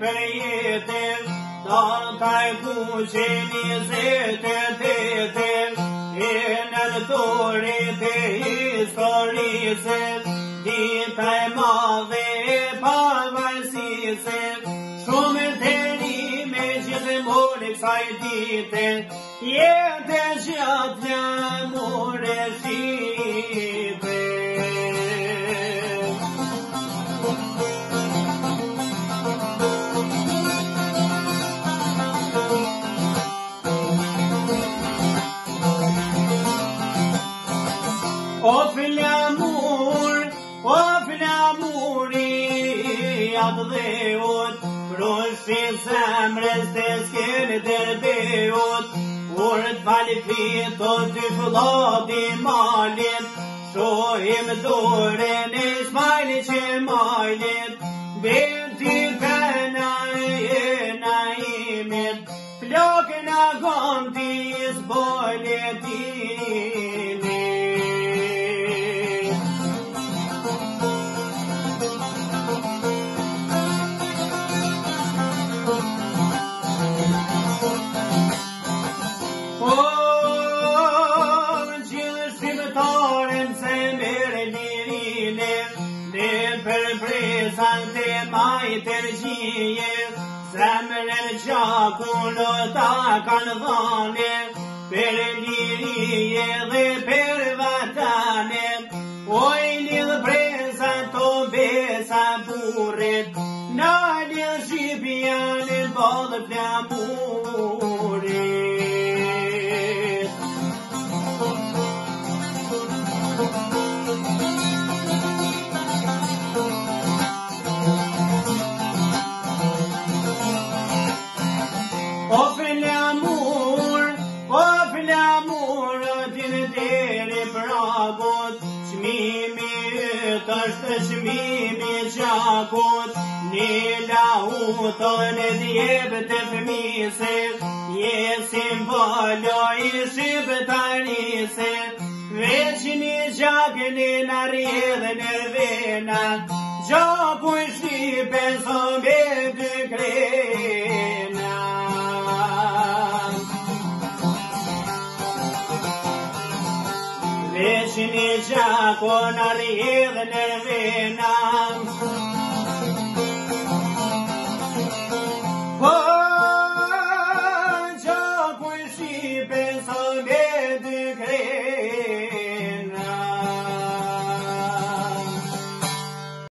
për jetën, ta taj kuqeni se të tetën, e në torit e historisë, dita e madhe e pavarësisë, shumë të rime gjithmonë kësaj dite, jetë gjatë l'amor e shqipe. O flamuri atë dheut, Proshit zemrës të s'kene dërbeut, Kur t'fali fitot dy fëllati malit, Shohim dorën e shmajlit që majlit, Beti pena e naimit, Flokën a gomtis boletinit. Majtër gjije, zemrën gjakun o ta kanë dhane, për lirije dhe për vatane, oj lidh presa to besa burit, në lidh shqipjanin bodhë flamurit. O flamur, din deri pragut, Qmimi ytë është qmimi gjakut, Një lahutën e djebë të fëmise, Je simbolo i shqiptarise, Veç një gjakën e në rjedhën e vena, Gjaku i shqipen së me dy krena. Veç një gjakon a rjedhën e vena,